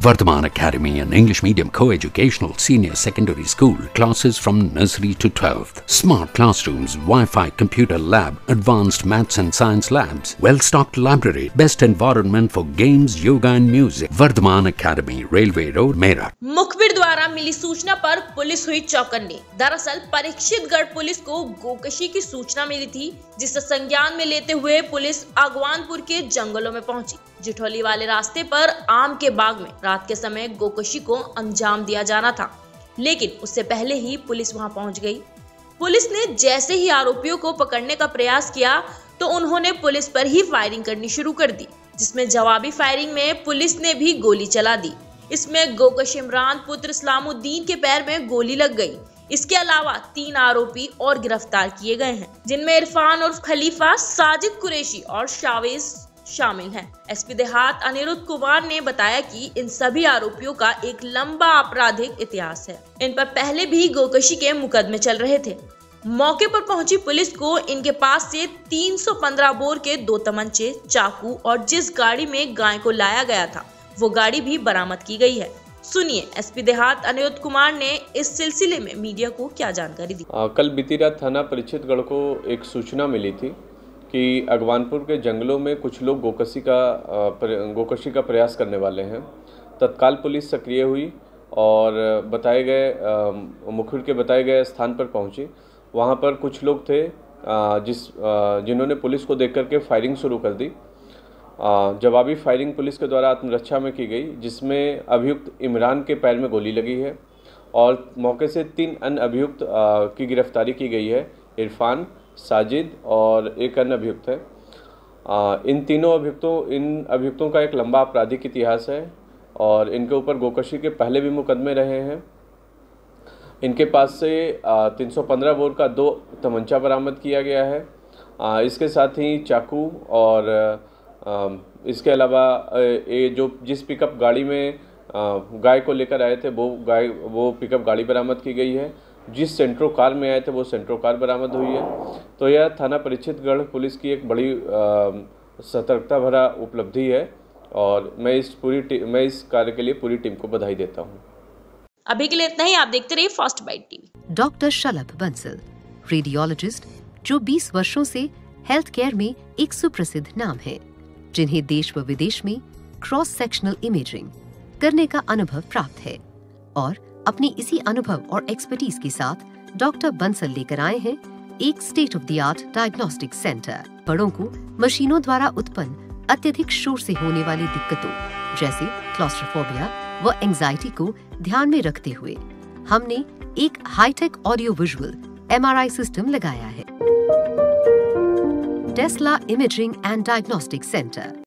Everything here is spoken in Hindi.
Vardhaman Academy, an English medium co-educational senior secondary school, classes from nursery to 12th. Smart classrooms, Wi-Fi computer lab, advanced maths and science labs, well-stocked library, best environment for games, yoga and music. Vardhaman Academy, Railway Road, Meerut. मुखबिर द्वारा मिली सूचना पर पुलिस हुई चौकन्नी। दरअसल परीक्षितगढ़ पुलिस को गोकशी की सूचना मिली थी, जिसे संज्ञान में लेते हुए पुलिस आगवानपुर के जंगलों में पहुंची। जिठौली वाले रास्ते पर आम के बाग में रात के समय गोकशी को अंजाम दिया जाना था, लेकिन उससे पहले ही पुलिस वहां पहुंच गई। पुलिस ने जैसे ही आरोपियों को पकड़ने का प्रयास किया तो उन्होंने पुलिस पर ही फायरिंग करनी शुरू कर दी, जिसमें जवाबी फायरिंग में पुलिस ने भी गोली चला दी। इसमें गोकश इमरान पुत्र इस्लामुद्दीन के पैर में गोली लग गई। इसके अलावा 3 आरोपी और गिरफ्तार किए गए हैं, जिनमें इरफान उर्फ खलीफा, साजिद कुरैशी और शावेज शामिल हैं। एसपी देहात अनिरुद्ध कुमार ने बताया कि इन सभी आरोपियों का एक लंबा आपराधिक इतिहास है। इन पर पहले भी गोकशी के मुकदमे चल रहे थे। मौके पर पहुंची पुलिस को इनके पास से 315 बोर के 2 तमंचे, चाकू और जिस गाड़ी में गाय को लाया गया था वो गाड़ी भी बरामद की गई है। सुनिए एसपी देहात अनिरुद्ध कुमार ने इस सिलसिले में मीडिया को क्या जानकारी दी। कल बीती रात थाना परीक्षितगढ़ को एक सूचना मिली थी कि अगवानपुर के जंगलों में कुछ लोग गोकशी का प्रयास करने वाले हैं। तत्काल पुलिस सक्रिय हुई और मुखबिर के बताए गए स्थान पर पहुंची। वहां पर कुछ लोग थे जिन्होंने पुलिस को देख करके फायरिंग शुरू कर दी। जवाबी फायरिंग पुलिस के द्वारा आत्मरक्षा में की गई, जिसमें अभियुक्त इमरान के पैर में गोली लगी है और मौके से 3 अन्य अभियुक्त की गिरफ्तारी की गई है। इरफान, साजिद और एक अन्य अभियुक्त है। इन अभियुक्तों का एक लंबा आपराधिक इतिहास है और इनके ऊपर गोकशी के पहले भी मुकदमे रहे हैं। इनके पास से 315 बोर का 2 तमंचा बरामद किया गया है। इसके साथ ही चाकू और इसके अलावा जिस पिकअप गाड़ी में गाय को लेकर आए थे वो पिकअप गाड़ी बरामद की गई है। जिस सेंट्रो कार में आए थे वो सेंट्रो कार बरामद हुई है। तो यह थाना परीक्षितगढ़ पुलिस की एक बड़ी सतर्कता भरा उपलब्धि है और मैं इस कार्य के लिए पूरी टीम को बधाई देता हूँ। अभी के लिए इतना ही। आप देखते रहिए fast bite TV. Doctor Shalabh Bansal, radiologist जो 20 वर्षों से हेल्थ केयर में एक सुप्रसिद्ध नाम है, जिन्हें देश व विदेश में क्रॉस सेक्शनल इमेजिंग करने का अनुभव प्राप्त है और अपने इसी अनुभव और एक्सपर्टीज के साथ डॉक्टर बंसल लेकर आए हैं एक state of the art diagnostic centre. बड़ों को मशीनों द्वारा उत्पन्न अत्यधिक शोर से होने वाली दिक्कतों जैसे क्लॉस्ट्रोफोबिया व एंजाइटी को ध्यान में रखते हुए हमने एक hi-tech audio visual MRI system लगाया है। Tesla imaging and diagnostic centre.